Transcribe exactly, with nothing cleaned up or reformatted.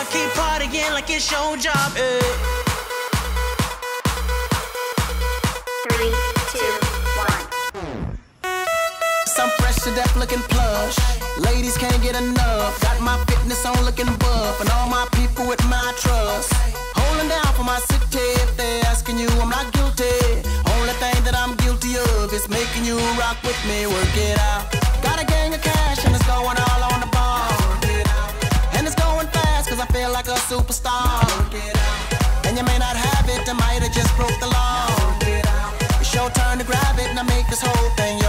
hard, keep partying like it's your job. Eh. Three, two, one. Some fresh to death looking plush. Ladies can't get enough. Got my fitness on looking buff, and all my people with my trust. Holding down for my city. If they're asking you, I'm not guilty. Only thing that I'm guilty of is making you rock with me. Work it out. Got a gang of cash and it's going all on the bar. And it's going fast cause I feel like a superstar. And you may not have it, I might have just broke the law. It's your turn to grab it and I make this whole thing